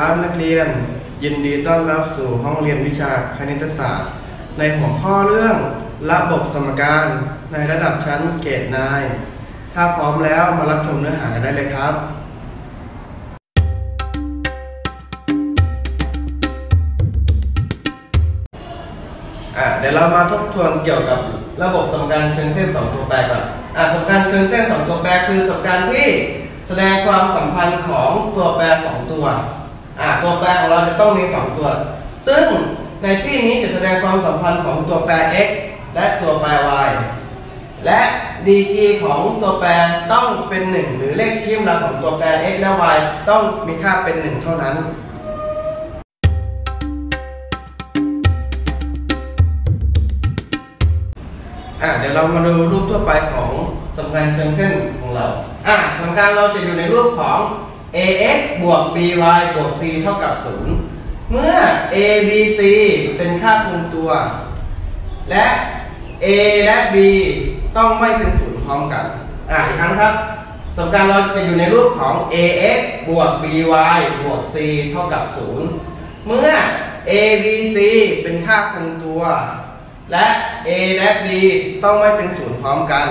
ครับนักเรียนยินดีต้อนรับสู่ห้องเรียนวิชาคณิตศาสตร์ในหัวข้อเรื่องระบบสมการในระดับชั้นเกรด9ถ้าพร้อมแล้วมารับชมเนื้อหากันได้เลยครับเดี๋ยวเรามาทบทวนเกี่ยวกับระบบสมการเชิงเส้น2ตัวแปรก่อนสมการเชิงเส้น2ตัวแปรคือสมการที่แสดงความสัมพันธ์ของตัวแปร2ตัวตัวแปรของเราจะต้องมี2ตัวซึ่งในที่นี้จะแสดงความสัมพันธ์ของตัวแปร x และตัวแปร y และดีกรีของตัวแปรต้องเป็น1หรือเลขชี้กำลังของตัวแปร x และ y ต้องมีค่าเป็น1เท่านั้นเดี๋ยวเรามาดูรูปทั่วไปของสมการเชิงเส้นของเราสมการเราจะอยู่ในรูปของ ax บวก by บวก c เท่ากับ0เมื่อ a b c เป็นค่าคงตัวและ a และ b ต้องไม่เป็น0พร้อมกันอีกครั้งครับสมการเราจะอยู่ในรูปของ ax บวก by บวก c เท่ากับ0เมื่อ a b c เป็นค่าคงตัวและ a และ b ต้องไม่เป็น0พร้อมกัน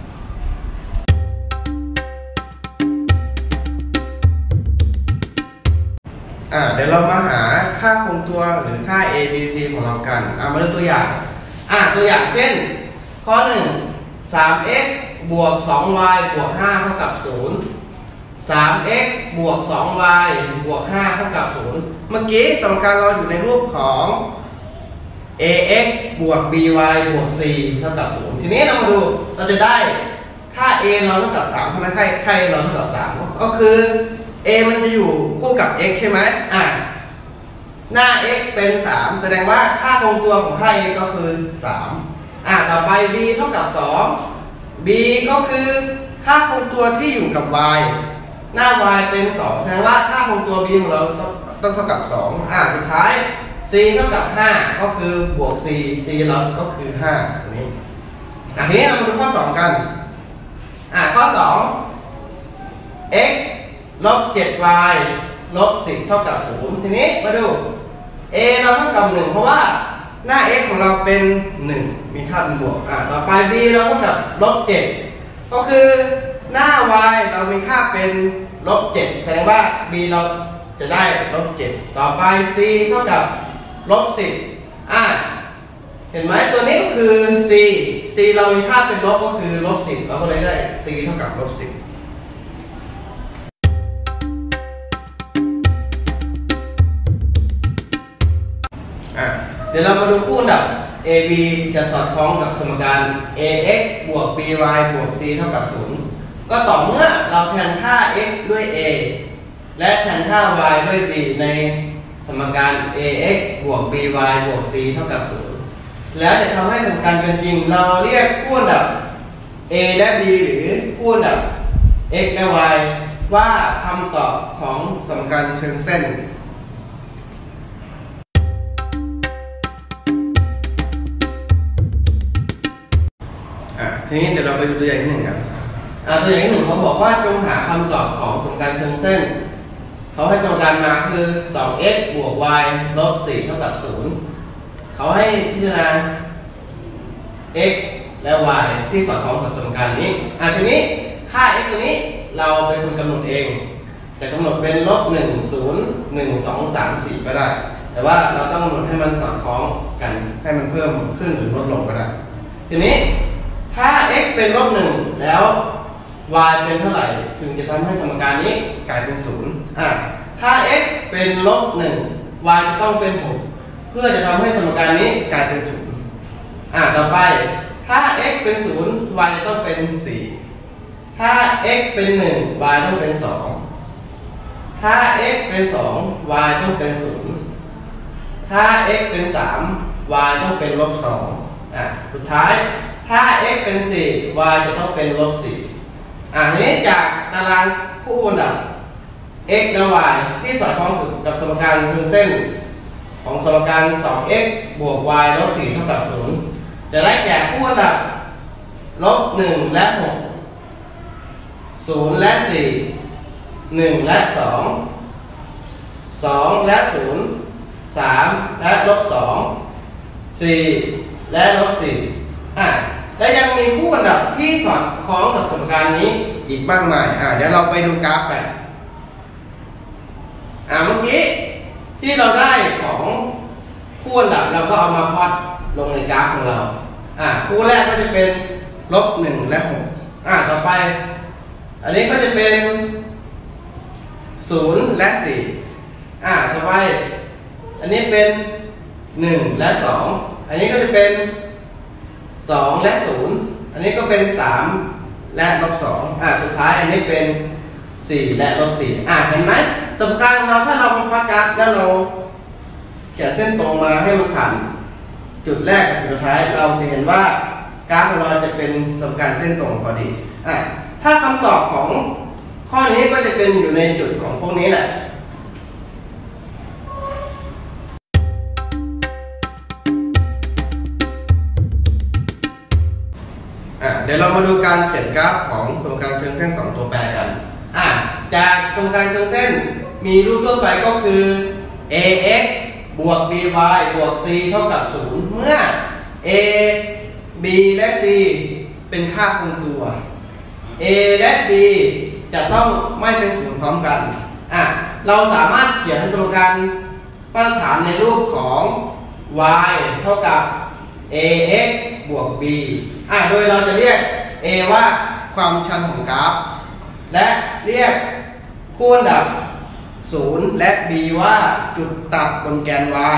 เดี๋ยวเรามาหาค่าคงตัวหรือค่า a b c ของเรากันมาดูตัวอย่างตัวอย่างเช่นข้อ1 3x บวก 2y บวก 5 เท่ากับ0 3x บวก 2y บวก 5 เท่ากับ0เมื่อกี้สมการเราอยู่ในรูปของ ax บวก by บวก c เท่ากับ0ทีนี้เรามาดูเราจะได้ค่า a เราเท่ากับ3ทำไมค่า a เราเท่ากับ3ก็คือ a มันจะอยู่คู่กับ x ใช่ไหมหน้า x เป็น3แสดงว่าค่าคงตัวของค่า a ก็คือ3ต่อไป b เท่ากับ2 b ก็คือค่าคงตัวที่อยู่กับ y หน้า y เป็น2แสดงว่าค่าคงตัว b ของเราต้องเท่ากับ2สุดท้าย c เท่ากับ5ก็คือบวก c เราก็คือ5นี้ทีนี้เรามาดูข้อ2กันข้อ2 x ลบ 7y ลบ 10เท่ากับ0ทีนี้มาดู a เราเท่ากับ1เพราะว่าหน้า x ของเราเป็น1มีค่าเป็นบวกต่อไป b เราเท่ากับลบ7ก็คือหน้า y เรามีค่าเป็นลบ7แสดงว่า b เราจะได้ลบ7ต่อไป c เท่ากับลบ10เห็นไหมตัวนี้ก็คือ c เรามีค่าเป็นลบก็คือลบ10เราก็เลยได้ c เท่ากับลบ10เดี๋ยวเรามาดูคู่อันดับ AB จะสอดคล้องกับสมการ ax บวก by บวก c เท่ากับ0ก็ต่อเมื่อเราแทนค่า x ด้วย a และแทนค่า y ด้วย b ในสมการ ax บวก by บวก c เท่ากับ0แล้วจะทำให้สมการเป็นจริงเราเรียกคู่อันดับ a และ b หรือคู่อันดับ x และ y ว่าคำตอบของสมการเชิงเส้นทีนี้เดี๋ยวเราไปดูตัวอย่างที่1กันตัวอย่างที่1เขาบอกว่าจงหาคำตอบของสมการเชิงเส้นเขาให้สมการมาคือ 2x บวก y ลบ 4 เท่ากับ0เขาให้พิจารณา x และ y ที่สอดคล้องกับสมการนี้ทีนี้ค่า x ตัวนี้เราเป็นคนกำหนดเองจะกำหนดเป็นลบ1 0 1 2 3 4ก็ได้แต่ว่าเราต้องกำหนดให้มันสอดคล้องกันให้มันเพิ่มขึ้นหรือลดลงก็ได้ทีนี้ถ้า x เป็นลบ1แล้ว y เป็นเท่าไหร่ถึงจะทำให้สมการนี้กลายเป็น0ถ้า x เป็นลบ1 y จะต้องเป็น6เพื่อจะทำให้สมการนี้กลายเป็น0ต่อไปถ้า x เป็น0 y จะต้องเป็น4ถ้า x เป็น1 y ต้องเป็น2ถ้า x เป็น2 y ต้องเป็น0ถ้า x เป็น3 y ต้องเป็นลบ2สุดท้ายถ้า x เป็น4 y จะต้องเป็นลบ4นี้จากตารางคู่อันดับ x และ y ที่สอดคล้องกับสมการเชิงเส้นของสมการ 2x บวก y ลบ 4 เท่ากับ0จะได้แก่คู่อันดับลบ1และ6 0และ4 1และ2 2และ0 3และ-2 4และ-4และยังมีคู่อันดับที่สอดคล้องกับสมการนี้อีกมากมายเดี๋ยวเราไปดูกราฟกันเมื่อกี้ที่เราได้ของคู่อันดับเราก็เอามาพล็อตลงในกราฟของเราคู่แรกก็จะเป็น-1และ6ต่อไปอันนี้ก็จะเป็น0และ4ต่อไปอันนี้เป็น1และ2อันนี้ก็จะเป็น2และ0อันนี้ก็เป็น3และ-2สุดท้ายอันนี้เป็น4และ-4เห็นไหมสมการของเราถ้าเราพล็อตกราฟแล้วเราเขียนเส้นตรงมาให้มันผ่านจุดแรกกับจุดสุดท้ายเราจะเห็นว่ากราฟของเราจะเป็นสมการเส้นตรงพอดีถ้าคำตอบของข้อนี้ก็จะเป็นอยู่ในจุดของพวกนี้แหละเดี๋ยวเรามาดูการเขียนกราฟของสมการเชิงเส้น2ตัวแปรกันจากสมการเชิงเส้นมีรูปทั่วไปก็คือ ax บวก by บวก c เท่ากับ0เมื่อ a b และ c เป็นค่าคงตัว a และ b จะต้องไม่เป็น0พร้อมกันเราสามารถเขียนสมการมาตรฐานในรูปของ y เท่ากับ ax บวก b โดยเราจะเรียก a ว่าความชันของกราฟและเรียกคู่อันดับ0และ b ว่าจุดตัดบนแกน y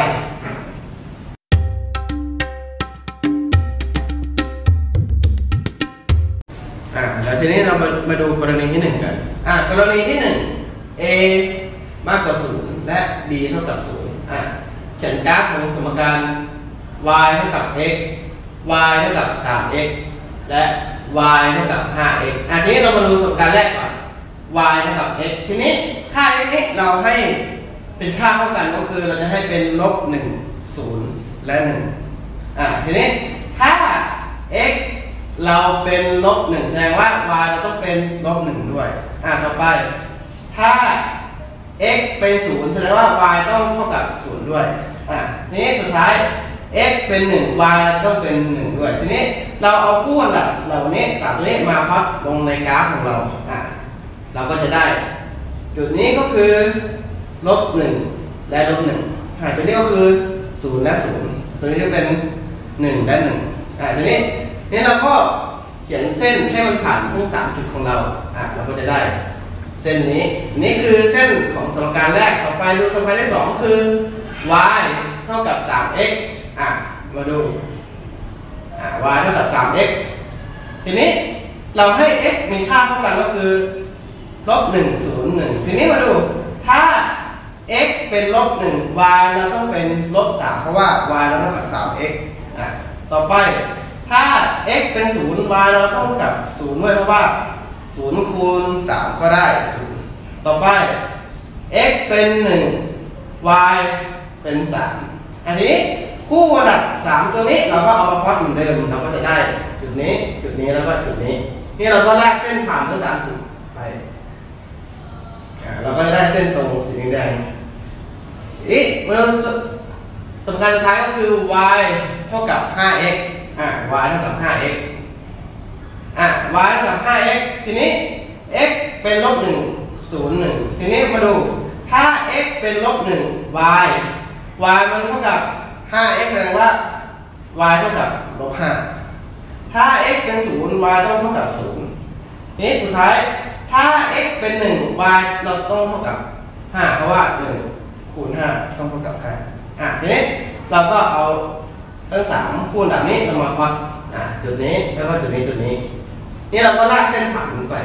แล้วทีนี้เรามาดูกรณีที่1กันกรณีที่1 a มากกว่า0และ b เท่ากับ0เขียนกราฟของสมการ y เท่ากับ x y เท่ากับ 3x และ y เท่ากับ 5x ทีนี้เรามาดูสมการแรกก่อน y เท่ากับ x ทีนี้ค่า x นี้เราให้เป็นค่าเท่ากันก็คือเราจะให้เป็น-1 0และ1ทีนี้ถ้า x เราเป็น-1แสดงว่า y เราต้องเป็น-1ด้วยต่อไปถ้า x เป็น0แสดงว่า y ต้องเท่ากับ0ด้วยทีนี้สุดท้าย x เป็น1 y ต้องเป็น1ด้วยทีนี้เราเอาคู่อันดับเหล่านี้กับตัวนี้มาพล็อตลงในกราฟของเราเราก็จะได้จุดนี้ก็คือ-1และ-1ตัวนี้ก็คือ0และ0ตัวนี้จะเป็น1และ1ทีนี้เราก็เขียนเส้นให้มันผ่านทั้ง3จุดของเราเราก็จะได้เส้นนี้นี่คือเส้นของสมการแรกต่อไปดูสมการที่2คือ y เท่ากับ 3x มาดูy เท่ากับ 3x ทีนี้เราให้ x มีค่าเท่ากันก็คือ-1 0 1ทีนี้มาดูถ้า x เป็น-1 y เราต้องเป็น-3เพราะว่า y เราเท่ากับ 3x ต่อไปถ้า x เป็น0 y เราเท่ากับ0ด้วยเพราะว่า0คูณ3ก็ได้0ต่อไป x เป็น1 y เป็น3อันนี้คู่อันดับ3ตัวนี้เราก็เอามาพล็อตเหมือนเดิมเราก็จะได้จุดนี้จุดนี้แล้วก็จุดนี้นี่เราก็ลากเส้นผ่านทั้ง3จุดไปเราก็จะได้เส้นตรงสีแดงนี่สมการสุดท้ายก็คือ y เท่ากับ 5x y เท่ากับ 5x y เท่ากับ 5x ทีนี้ x เป็น-1 0 1ทีนี้มาดูถ้า x เป็น-1 y มันเท่ากับ 5x แสดงว่า y เท่ากับ-5ถ้า x เป็น0 y ต้องเท่ากับ0นี้สุดท้ายถ้า x เป็น1 y เราต้องเท่ากับ5เพราะว่า1คูณ5ต้องเท่ากับ5ทีนี้เราก็เอาทั้ง3คูณแบบนี้เรามาพล็อตจุดนี้แล้วก็จุดนี้นี่เราก็ลากเส้นผ่านไป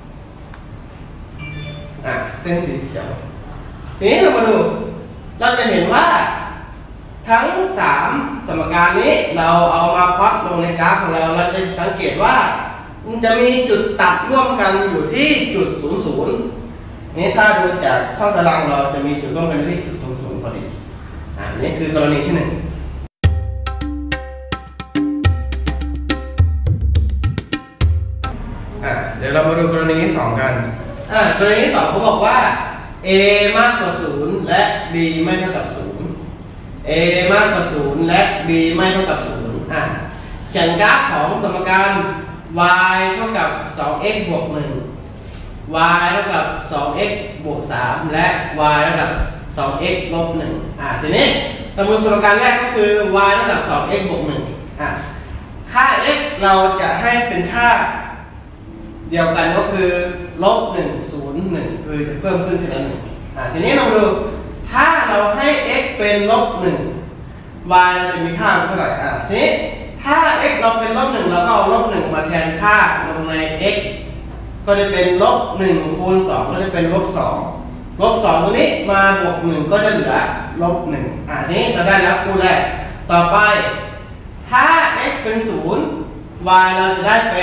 เส้นสีเขียวทีนี้เรามาดูเราจะเห็นว่าทั้ง3สมการนี้เราเอามาพล็อตลงในกราฟของเราจะสังเกตว่ามันจะมีจุดตัดร่วมกันอยู่ที่จุด00นี่ถ้าดูจากช่องตารางเราจะมีจุดร่วมกันที่จุด00พอดีนี่คือกรณีที่1เดี๋ยวเรามาดูกรณีที่2กันกรณีที่2เขาบอกว่า a มากกว่า0และ b ไม่เท่ากับ0 a มากกว่า0และ b ไม่เท่ากับ0เขียนกราฟของสมการ y เท่ากับ 2x บวก 1 y เท่ากับ 2x บวก 3 และ y เท่ากับ 2x ลบ 1ทีนี้สมการแรกก็คือ y เท่ากับ 2x บวก 1ค่า x เราจะให้เป็นค่าเดียวกันก็คือลบ 1 0 1คือจะเพิ่มขึ้นทีละ1ทีนี้เราดูถ้าเราให้ x เป็นลบ 1 y เราจะมีค่าเท่าไหร่ทีนี้ถ้า x เราเป็นลบ 1เราก็เอาลบ 1มาแทนค่าลงใน x ก็จะเป็นลบ 1 คูณ 2ก็จะเป็นลบ 2ลบ 2ตัวนี้มาบวก 1ก็จะเหลือลบ 1นี้เราได้แล้วคู่แรกต่อไปถ้า x เป็น 0 y เราจะได้เป็น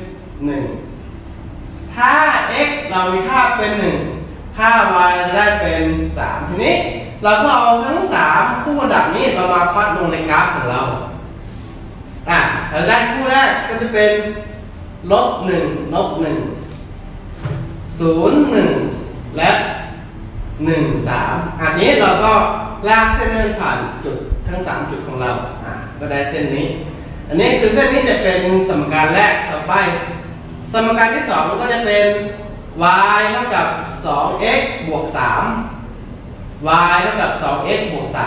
1ถ้า x เรามีค่าเป็น 1ค่า y เราจะได้เป็น3ทีนี้เราก็เอาทั้ง3คู่อันดับนี้เรามาพลอตลงในกราฟของเราเราได้คู่แรกก็จะเป็นลบ 1 ลบ 1 0 1 และ 1 3อันนี้เราก็ลากเส้นเดินผ่านจุดทั้ง3จุดของเราก็ได้เส้นนี้อันนี้คือเส้นนี้จะเป็นสมการแรกต่อไปสมการที่2มันก็จะเป็น y เท่ากับ 2x บวก 3 y เท่ากับ 2x บวก 3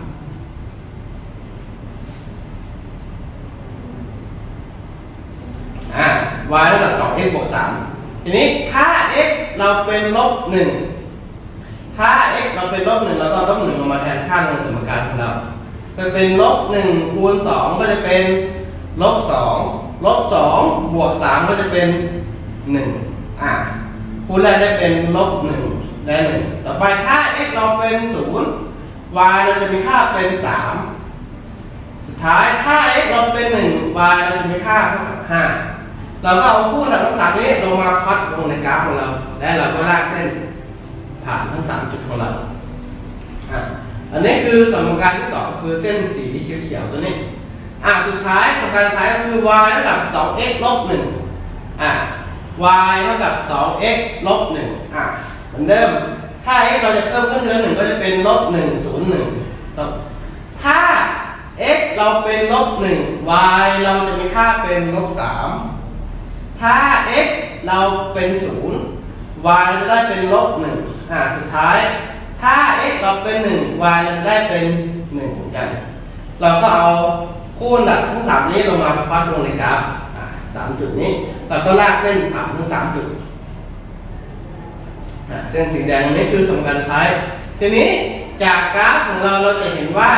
y เท่ากับ 2x บวก 3ทีนี้ค่า x เราเป็นลบ 1ถ้า x เราเป็นลบ 1เราก็ลบ 1ลงมาแทนค่าในสมการของเราจะเป็นลบ 1 คูณ 2ก็จะเป็นลบ 2ลบ 2 บวก 3ก็จะเป็น1คูณแรกได้เป็นลบ 1ได้1ต่อไปถ้า x เราเป็น 0 y เราจะมีค่าเป็น 3สุดท้ายถ้า x เราเป็น 1 y เราจะมีค่าเท่ากับ 5เราก็เอาคู่หลักทั้ง3นี้ลงมาพลอตลงในกราฟของเราและเราก็ลากเส้นผ่านทั้ง3จุดของเราอันนี้คือสมการที่2คือเส้นสีเขียวๆตัวนี้สุดท้ายสมการสุดท้ายก็คือ y เท่ากับ 2x ลบ 1y เท่ากับ 2x ลบ 1เหมือนเดิมถ้า x เราจะเพิ่มขึ้นทีละ1ก็จะเป็นลบ 1 0 1ถ้า x เราเป็นลบ 1 y เราจะมีค่าเป็นลบ 3ถ้า x เราเป็น 0 y เราจะได้เป็นลบ 1สุดท้ายถ้า x เราเป็น 1 y เราจะได้เป็น1เหมือนกันเราก็เอาคู่อันดับทั้ง3นี้ลงมาพลอตลงในกราฟ3จุดนี้เราก็ลากเส้นผ่านทั้ง3จุดเส้นสีแดงนี้คือสมการท้ายทีนี้จากกราฟของเราจะเห็นว่า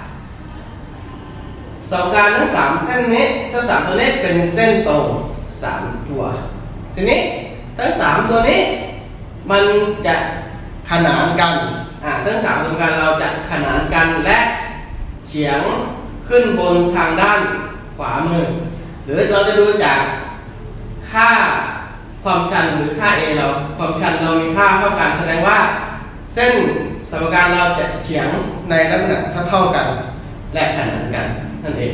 สมการทั้ง3เส้นนี้ทั้ง3ตัวนี้เป็นเส้นตรง3ตัวทีนี้ทั้ง3ตัวนี้มันจะขนานกันทั้ง3สมการเราจะขนานกันและเฉียงขึ้นบนทางด้านขวามือหรือเราจะดูจากค่าความชันหรือค่า a เราความชันเรามีค่าเท่ากันแสดงว่าเส้นสมการเราจะเฉียงในลักษณะเท่ากันและขนานกันนั่นเอง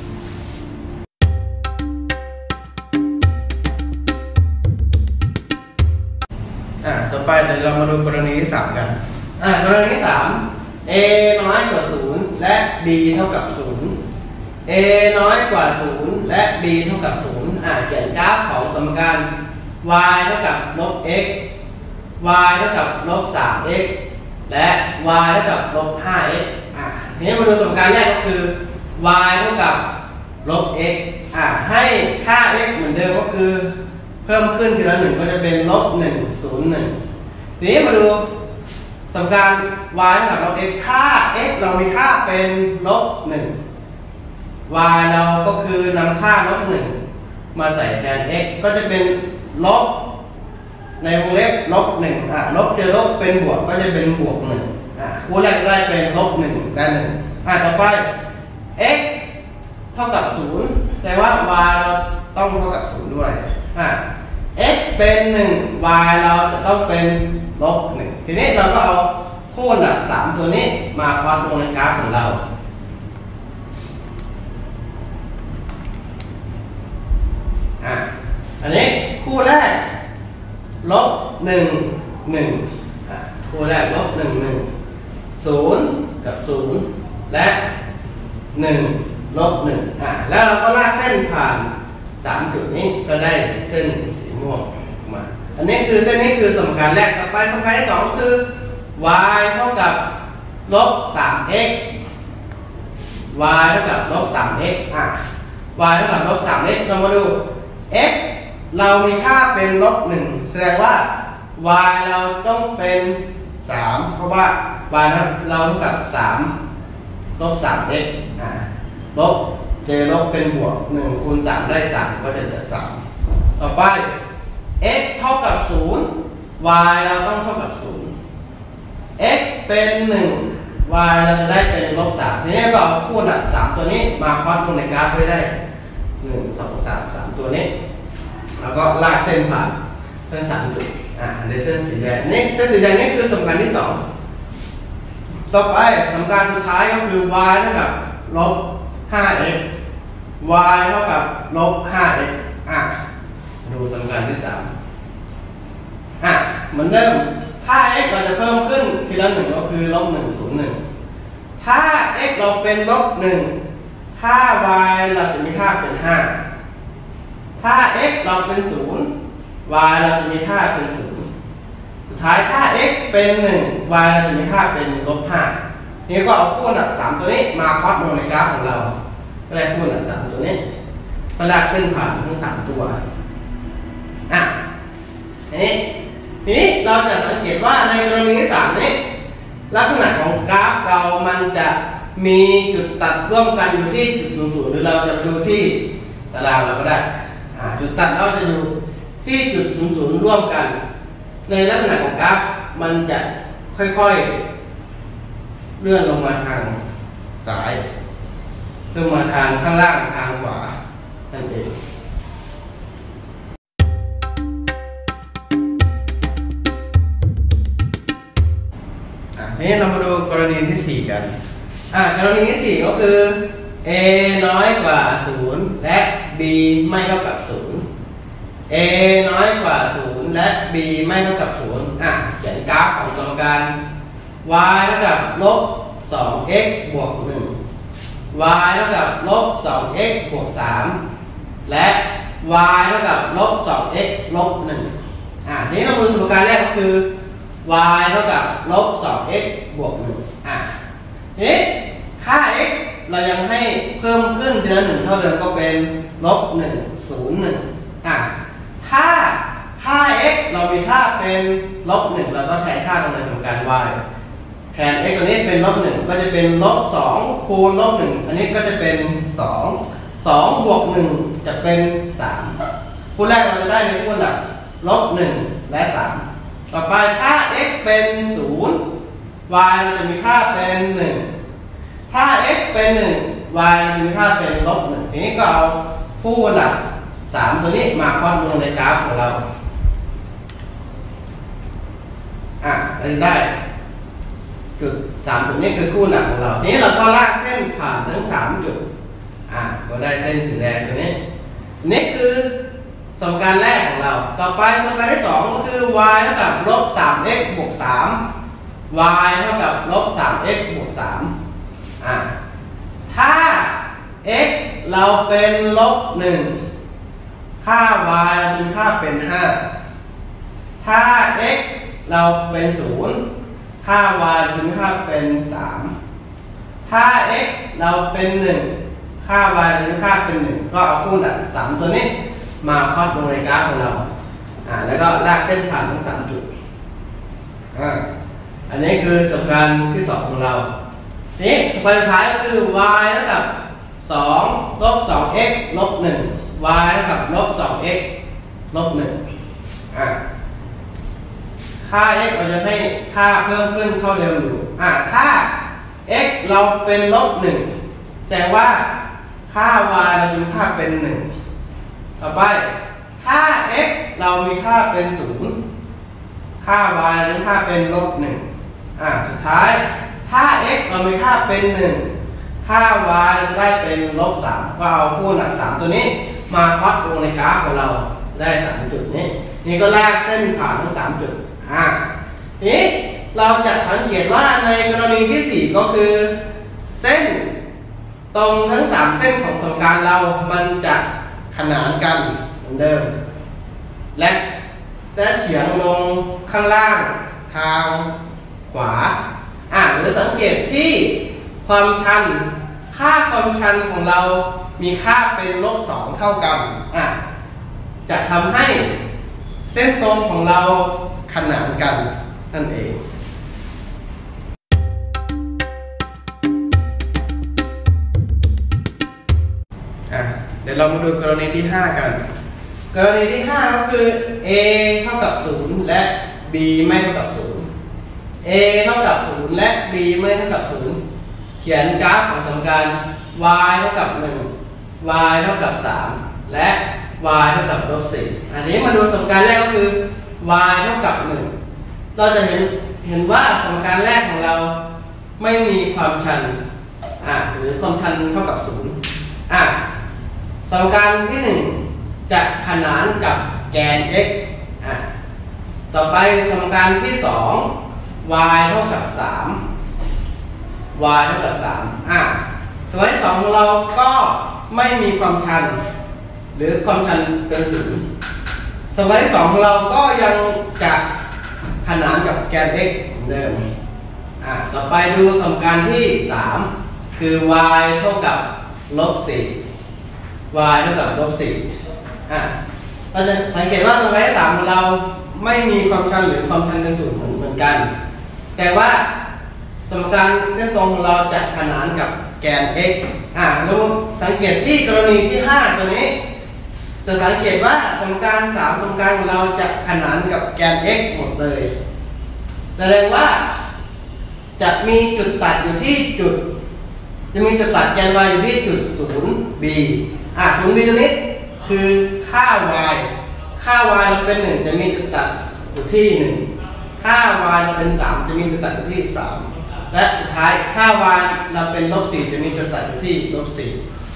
ต่อไปเดี๋ยวเรามาดูกรณีที่3กันกรณีที่3 a น้อยกว่า0และ b เท่ากับ 0 a น้อยกว่า0และ b เท่ากับ0เขียนกราฟของสมการ y เท่ากับลบ x y เท่ากับลบ 3x และ y เท่ากับลบ 5x ทีนี้มาดูสมการแรกก็คือ y เท่ากับลบ x ให้ค่า x เหมือนเดิมก็คือเพิ่มขึ้นทีละ1ก็จะเป็นลบ 1 0 1ทีนี้มาดูสมการ y เท่ากับลบ x ถ้า x เรามีค่าเป็นลบ 1 y เราก็คือนำค่าลบ 1มาใส่แทน x ก็จะเป็นลบในวงเล็บลบ 1ลบเจอลบเป็นบวกก็จะเป็นบวก 1คู่แรกได้เป็นลบ 1และ1ต่อไป x เท่ากับ0แต่ว่า y เราต้องเท่ากับ0ด้วยx เป็น 1 y เราจะต้องเป็นลบ 1ทีนี้เราก็เอาคู่อันดับ3ตัวนี้มาพลอตลงในกราฟของเราอันนี้คู่แรกลบ 1 1 คู่แรกลบ1 1 0กับ0และ1ลบ1แล้วเราก็ลากเส้นผ่าน3จุดนี้ก็ได้เส้นสีม่วงมาอันนี้คือเส้นนี้คือสมการแรกต่อไปสมการที่2คือ y เท่ากับลบ 3x y เท่ากับลบ 3x y เท่ากับลบ 3x เรามาดู x เรามีค่าเป็นลบ1แสดงว่า y เราต้องเป็น3เพราะว่า y เราเท่ากับ3ลบ 3x ลบเจลบเป็นบวก1คูณ3ได้3ก็จะเหลือ3ต่อไป x เท่ากับ0 y เราต้องเท่ากับ0 x เป็น1 y เราจะได้เป็นลบ3ทีนี้เราเอาคู่หลัก3ตัวนี้มาพลอตลงในกราฟไว้ได้1 2 3 3ตัวนี้แล้วก็ลากเส้นผ่านเส้น3จุดในเส้นสีแดงนี่เส้นสีแดงนี่คือสมการที่2ต่อไปสมการสุดท้ายก็คือ y เท่ากับลบ 5x y เท่ากับลบ 5x ดูสมการที่3เหมือนเดิมถ้า x เราจะเพิ่มขึ้นทีละ1ก็คือลบ1 0 1ถ้า x เราเป็นลบ1ถ้า y เราจะมีค่าเป็น5ถ้า x เราเป็น0 y เราจะมีค่าเป็น0สุดท้ายถ้า x เป็น1 y เราจะมีค่าเป็นลบ5นี่ก็เอาคู่หลัก3ตัวนี้มาพลอตลงในกราฟของเราก็ได้คู่หลัก3ตัวนี้มาลากเส้นผ่านทั้ง3ตัวนี้เราจะสังเกตว่าในกรณีที่3นี้ลักษณะของกราฟเรามันจะมีจุดตัดร่วมกันอยู่ที่จุด00หรือเราจะดูที่ตารางเราก็ได้จุดตัดเราจะอยู่ที่จุด00ร่วมกันในลักษณะของกราฟมันจะค่อยๆเลื่อนลงมาทางซ้ายเลื่อนมาทางข้างล่างทางขวานั่นเองทีนี้เรามาดูกรณีที่4กันกรณีที่4ก็คือ a น้อยกว่า0และ b ไม่เท่ากับ0 a น้อยกว่า0และ b ไม่เท่ากับ0เขียนกราฟของสมการ y เท่ากับลบ 2x บวก1 y เท่ากับลบ 2x บวก3และ y เท่ากับลบ 2x ลบ1ทีนี้เราดูสมการแรกก็คือ y เท่ากับลบ 2x บวก1นี้ค่า x เรายังให้เพิ่มขึ้นทีละ1เท่าเดิมก็เป็นลบ1 0 1ถ้าค่า x เรามีค่าเป็นลบ1เราก็แทนค่าตรงในสมการ y แทน x ตัวนี้เป็นลบ1ก็จะเป็นลบ2คูณลบ1อันนี้ก็จะเป็น2บวก1จะเป็น3คู่แรกเราจะได้ในคู่หลักลบ1และ3ต่อไปถ้า x เป็น0 y เราจะมีค่าเป็น1ถ้า x เป็น1 y เราจะมีค่าเป็นลบ1ทีนี้ก็เอาคู่หลัก3ตัวนี้มาพลอตลงในกราฟของเราเราจะได้จุด3จุดนี้คือคู่หลักของเราทีนี้เราก็ลากเส้นผ่านทั้ง3จุดก็ได้เส้นสีแดงตัวนี้นี่คือสมการแรกของเราต่อไปสมการที่2ก็คือ y เท่ากับลบ 3x บวก3 y เท่ากับลบ 3x บวก3ถ้า x เราเป็นลบ1ค่า y เราจะค่าเป็น5ถ้า x เราเป็น0ค่า y เราจะค่าเป็น3ถ้า x เราเป็น1ค่า y เราจะค่าเป็น1ก็เอาคู่หลัก3ตัวนี้มาพลอตลงในกราฟของเราแล้วก็ลากเส้นผ่านทั้ง3จุดอันนี้คือสมการที่2ของเราทีนี้สมการสุดท้ายก็คือ y เท่ากับ2ลบ 2x ลบ1 y เท่ากับลบ 2x ลบ1ค่า x เราจะให้ค่าเพิ่มขึ้นเท่าเดิมอยู่ถ้า x เราเป็นลบ1แสดงว่าค่า y เรามีค่าเป็น1ต่อไปถ้า x เรามีค่าเป็น0ค่า y เรามีค่าเป็นลบ1สุดท้ายถ้า x เรามีค่าเป็น1ค่า y เราจะได้เป็นลบ3ก็เอาคู่หลัก3ตัวนี้มาพลอตลงในกราฟของเราได้3จุดนี้นี่ก็ลากเส้นผ่านทั้ง3จุดนี้เราจะสังเกตว่าในกรณีที่ 4 ก็คือเส้นตรงทั้ง 3 เส้นของสมการเรามันจะขนานกันเหมือนเดิมและเฉียงลงข้างล่างทางขวาหรือสังเกตที่ความชันค่าความชันของเรามีค่าเป็น-2 เท่ากันจะทำให้เส้นตรงของเราขนานกันนั่นเองเดี๋ยวเรามาดูกรณีที่ 5 กันกรณีที่ 5 ก็คือ a เท่ากับ 0 และ b ไม่เท่ากับ 0 a เท่ากับ 0 และ b ไม่เท่ากับ 0 เขียนกราฟของสมการ y เท่ากับ 1 y เท่ากับ 3 และ y เท่ากับ-4 อันนี้มาดูสมการแรกก็คือ y เท่ากับ 1 เราจะเห็นว่าสมการแรกของเราไม่มีความชันหรือความชันเท่ากับ 0 สมการที่ 1 จะขนานกับแกน x ต่อไปสมการที่ 2 y เท่ากับ 3 y เท่ากับ 3สมการที่ 2 ของเราก็ไม่มีความชันหรือความชันเกิน 0 สมการที่ 2 ของเราก็ยังจะขนานกับแกน x เหมือนเดิมต่อไปดูสมการที่ 3 คือ y เท่ากับ-4 y เท่ากับ-4เราจะสังเกตว่าสมการที่ 3 ของเราไม่มีความชันหรือความชันเป็น0เหมือนกันแต่ว่าสมการเส้นตรงของเราจะขนานกับแกน x เราสังเกตที่กรณีที่ 5 ตัวนี้จะสังเกตว่าสมการ3สมการของเราจะขนานกับแกน x หมดเลยแสดงว่าจะมีจุดตัดอยู่ที่จุดตัดแกน y อยู่ที่จุด 0b 0b ตัวนี้คือค่า y เราเป็น 1 จะมีจุดตัดอยู่ที่ 1 ค่า y เราเป็น 3 จะมีจุดตัดอยู่ที่ 3 และสุดท้ายค่า y เราเป็น-4 จะมีจุดตัดอยู่ที่-4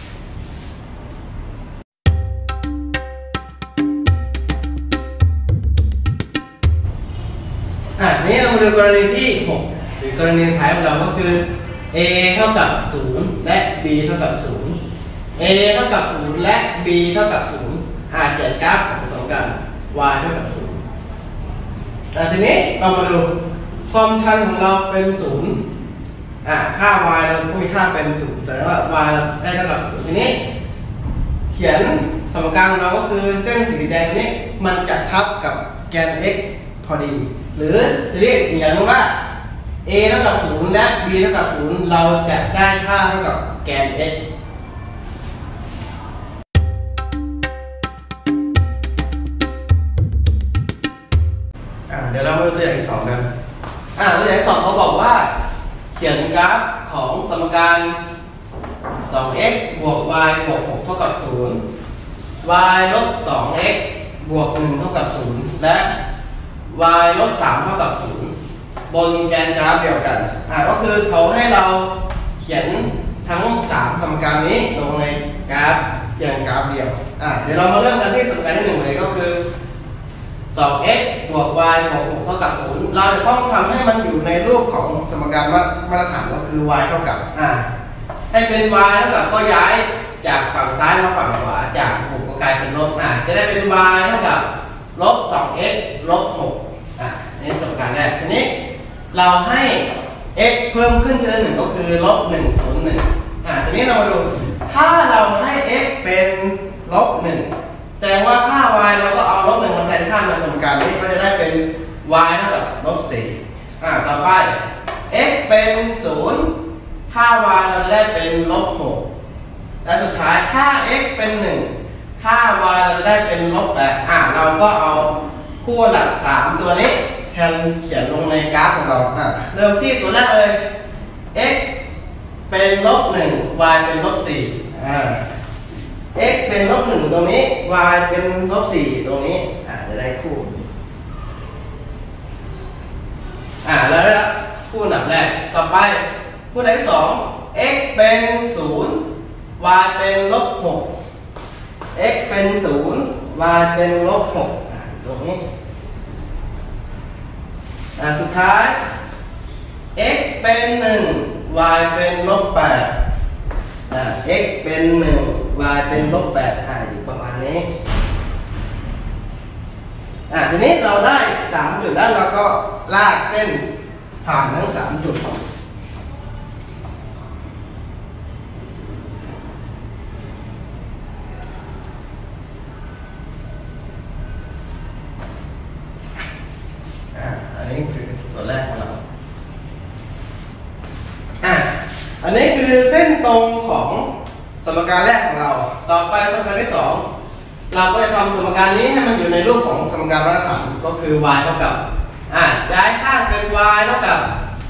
นี้เรามาดูกรณีที่ 6 หรือกรณีท้ายของเราก็คือ a เท่ากับ 0 และ b เท่ากับ 0 a เท่ากับ 0 และ b เท่ากับ 0 เขียนกราฟของสมการ y เท่ากับ 0 ทีนี้เรามาดูความชันของเราเป็น 0 ค่า y เราก็มีค่าเป็น 0 แต่ว่า y ได้เท่ากับ 0 ทีนี้เขียนสมการของเราก็คือเส้นสีแดงนี้มันจะทับกับแกน x พอดีหรือเรียกอย่างว่า a เท่ากับ 0 และ b เท่ากับ 0 เราจะได้ค่าเท่ากับแกน x เดี๋ยวเรามาดูตัวอย่างที่ 2 กันตัวอย่างที่ 2เขาบอกว่าเขียนกราฟของสมการ 2x บวก y บวก 6 เท่ากับ 0 y ลบ 2x บวก 1 เท่ากับ 0 และ y ลบ 3 เท่ากับ 0 บนแกนกราฟเดียวกันก็คือเขาให้เราเขียนทั้ง 3 สมการนี้ลงในกราฟเพียงกราฟเดียวเดี๋ยวเรามาเริ่มกันที่สมการที่ 1 เลยก็คือ 2x บวก y บวก 6 เท่ากับ 0 เราจะต้องทำให้มันอยู่ในรูปของสมการมาตรฐานก็คือ y เท่ากับให้เป็น y เท่ากับก็ย้ายจากฝั่งซ้ายมาฝั่งขวาจากบวกก็กลายเป็นลบจะได้เป็น y เท่ากับลบ 2x ลบ 6นี่สมการแรกทีนี้เราให้ x เพิ่มขึ้นชนิดหนึ่งก็คือลบ 1 0 1ทีนี้เรามาดูถ้าเราให้ x เป็นลบ 1แสดงว่าค่า y เราก็เอาลบ 1มาแทนค่าในสมการนี้ก็จะได้เป็น y เท่ากับลบ 4ต่อไป x เป็น 0ค่า y เราจะได้เป็นลบ 6และสุดท้ายค่า x เป็น 1ค่า y เราจะได้เป็นลบ 8เราก็เอาคู่หลัก3ตัวนี้แทนเขียนลงในกราฟของเราเริ่มที่ตัวแรกเลย x เป็นลบ 1 y เป็นลบ 4x เป็นลบ 1 ตรงนี้ y เป็นลบ 4 ตรงนี้จะได้คู่แล้วคู่อันดับแรกต่อไปคู่อันดับที่ 2 x เป็น 0 y เป็นลบ 6 x เป็น 0 y เป็นลบ 6ตรงนี้สุดท้าย x เป็น1 y เป็น-8x เป็น1 y เป็น-8อยู่ประมาณนี้ทีนี้เราได้3จุดแล้วเราก็ลากเส้นผ่านทั้ง3จุดอันนี้คือตัวแรกของเราอันนี้คือเส้นตรงของสมการแรกของเราต่อไปสมการที่2เราก็จะทำสมการนี้ให้มันอยู่ในรูปของสมการมาตรฐานก็คือ y เท่ากับย้ายข้างเป็น y เท่ากับ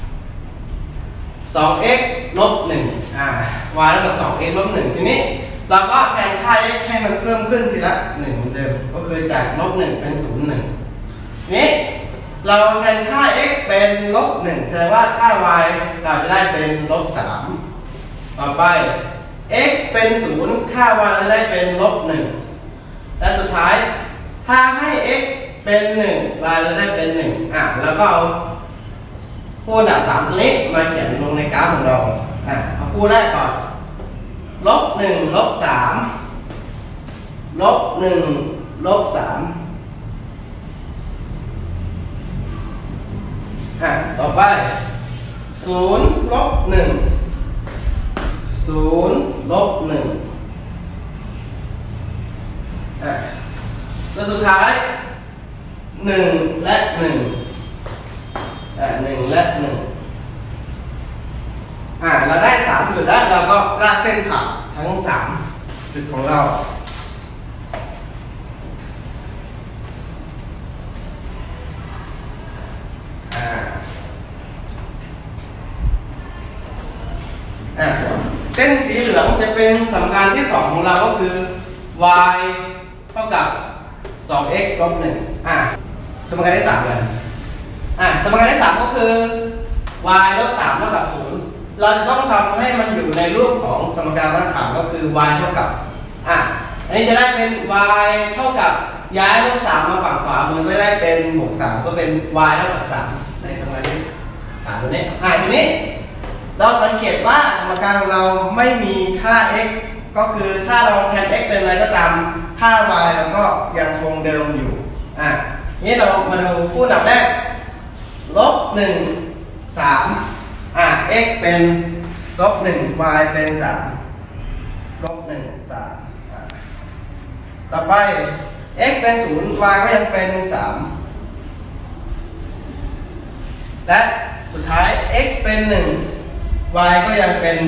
2x ลบ1y เท่ากับ 2x ลบ1ทีนี้เราก็แทนค่า x ให้มันเพิ่มขึ้นทีละ1เหมือนเดิมก็คือจากลบ1เป็น0 1นี้เราแทนค่า x เป็นลบ1แสดงว่าค่า y เราจะได้เป็นลบ3ต่อไป x เป็น0ค่า y จะได้เป็นลบ1และสุดท้ายถ้าให้ x เป็น1 y จะได้เป็น1แล้วก็เอาคู่อันดับ3ตัวนี้มาเขียนลงในกราฟของเราเอาคู่แรกก่อนลบ1ลบ3ลบ1ลบ3ต่อไป0ลบ1 0ลบ1แล้วสุดท้าย1และ1 1และ1เราได้3จุดแล้วเราก็ลากเส้นผ่านทั้ง3จุดของเราเส้นสีเหลืองจะเป็นสมการที่2ของเราก็คือ y เท่ากับ 2x ลบ1สมการที่3เลยสมการที่3ก็คือ y ลบ3เท่ากับ0เราจะต้องทำให้มันอยู่ในรูปของสมการมาตรฐานก็คือ y เท่ากับอันนี้จะได้เป็น y เท่ากับย้ายลบ3มาฝั่งขวามือก็ได้เป็นบวก3ก็เป็น y เท่ากับ3ในสมการที่ตัวนี้ทีนี้เราสังเกตว่าสมการของเราไม่มีค่า x ก็คือถ้าเราแทน x เป็นอะไรก็ตามค่า y เราก็ยังคงเดิมอยู่นี้เรามาดูคู่อันดับแรกลบ1 3x เป็นลบ1 y เป็น3ลบ1 3ต่อไป x เป็น0 y ก็ยังเป็น3และสุดท้าย x เป็น1y ก็ยังเป็น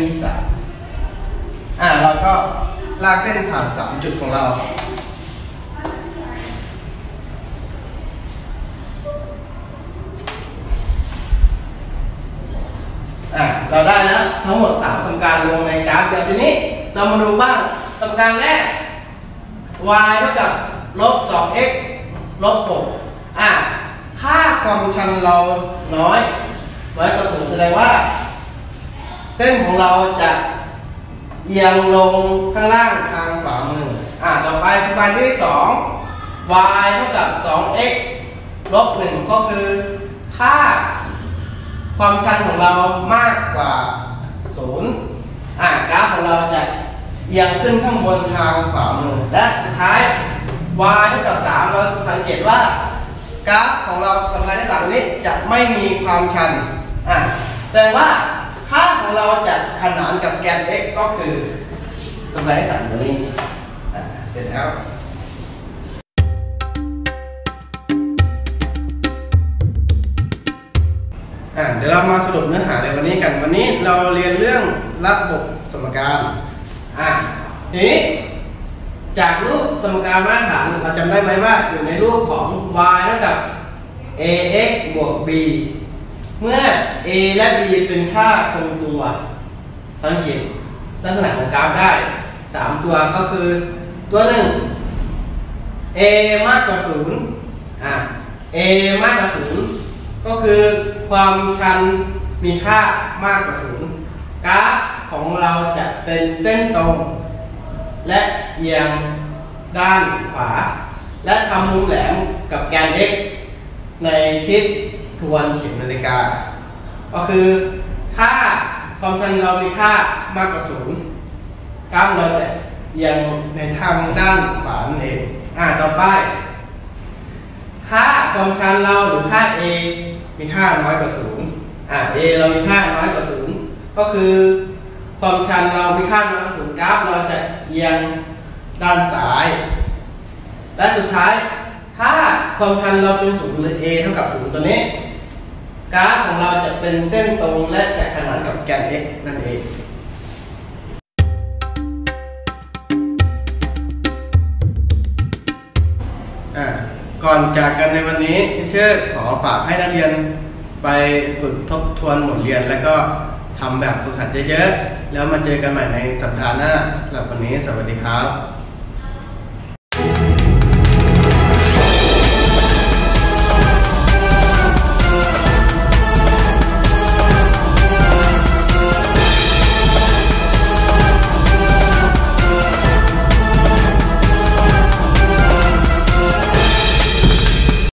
3เราก็ลากเส้นผ่าน3จุดของเราเราได้แล้วทั้งหมด3สมการลงในกราฟเดี๋ยวทีนี้เรามาดูบ้างสมการแรก y เท่ากับลบ 2x ลบ6ค่าความชันเราน้อยกว่า0แสดงว่าเส้นของเราจะเอียงลงข้างล่างทางขวามือต่อไปสมการที่2 y เท่ากับ 2x ลบ1ก็คือค่าความชันของเรามากกว่า0กราฟของเราจะเอียงขึ้นข้างบนทางขวามือและสุดท้าย y เท่ากับ3เราสังเกตว่ากราฟของเราสมการที่3นี้จะไม่มีความชันแสดงว่าค่าของเราจะขนานกับแกน x ก็คือสมการที่3ตัวนี้เสร็จแล้วเดี๋ยวเรามาสรุปเนื้อหาในวันนี้กันวันนี้เราเรียนเรื่องระบบสมการทีนี้จากรูปสมการมาตรฐานเราจำได้ไหมว่าอยู่ในรูปของ y เท่ากับ ax บวก b เมื่อ a และ b เป็นค่าคงตัวสังเกตลักษณะของกราฟได้3ตัวก็คือตัวหนึ่ง a มากกว่า0a มากกว่า0ก็คือความชันมีค่ามากกว่า0กราฟของเราจะเป็นเส้นตรงและเอียงด้านขวาและทำมุมแหลมกับแกน x ในทิศทวนเข็มนาฬิกาก็คือถ้าความชันเรามีค่ามากกว่า0กราฟเราจะเอียงในทางด้านขวานั่นเองต่อไปค่าความชันเราหรือค่า a มีค่าน้อยกว่า0a เรามีค่าน้อยกว่า0ก็คือความชันเรามีค่าน้อยกว่า0กราฟเราจะเอียงด้านซ้ายและสุดท้ายถ้าความชันเราเป็น0หรือ a เท่ากับ0ตัวนี้กราฟของเราจะเป็นเส้นตรงและจะขนานกับแกน x นั่นเองก่อนจากกันในวันนี้เชื่อขอฝากให้นักเรียนไปฝึกทบทวนบทเรียนแล้วก็ทำแบบฝึกหัดเยอะๆแล้วมาเจอกันใหม่ในสัปดาห์หน้าสำหรับวันนี้สวัสดีครับ